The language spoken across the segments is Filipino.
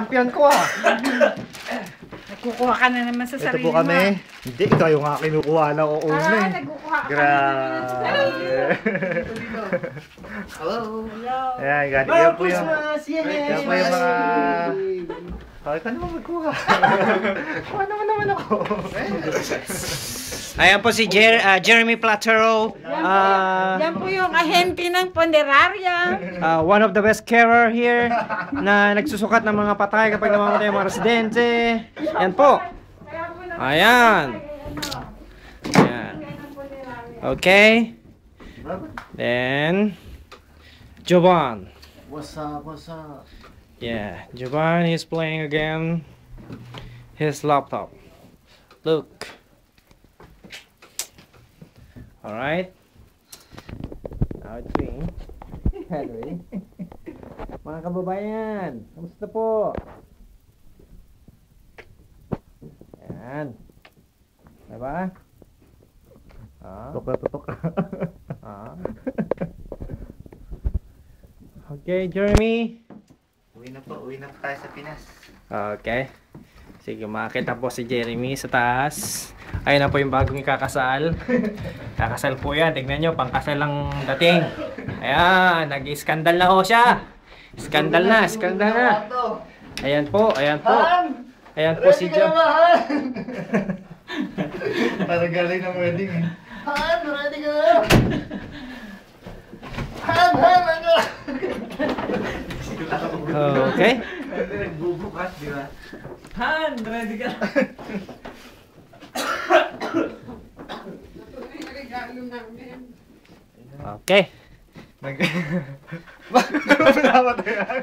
champion ko ah. Nagkukuha ka na naman sa Ito sarili po mo. kami. Hindi, kayo nga kinukuha na ko una eh. Nagkukuha ka Grabe. Hello. Ayan, ganito. Yan po yung... Yan po yung mga... Bakit ka naman magkuha? Kuha naman ako. Ayan po si Jeremy Platero. Yan po yung ahente ng Ponderaria. One of the best carer here na nagsusukat ng mga patay kapag namamatay ang mga residente. Yan po. Ayan. Ayan. Okay. Then, Jovan. What's up? What's up? Yeah, Jovan is playing again his laptop. Look. Alright. Now it's being Henry. Mga kababayan, kamusta po? Ayan. Diba? Tutok na tutok. Okay, Jeremy. Uwi na po tayo sa Pinas. Okay. Sige, makakita po si Jeremy sa taas. Ayun na po yung bagong ikakasal. Kakasal po yan. Tignan nyo, pangkasal lang dating. Ayan, nag-skandal na ho siya. Skandal na. Ayan po. Ayan po si Joe. Parang galing ng wedding eh. Han, ready ka na? Han, ano? Okay. Nagbubukas, di ba? Han, ready ka? Okay. Bakit ko pinamatay yan?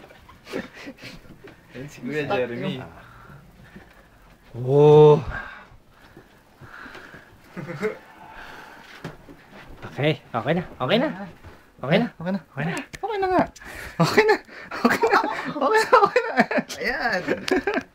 Yan si Kuya Jeremy. Oh. Okay na. Okay na nga. Okay na. Ayan.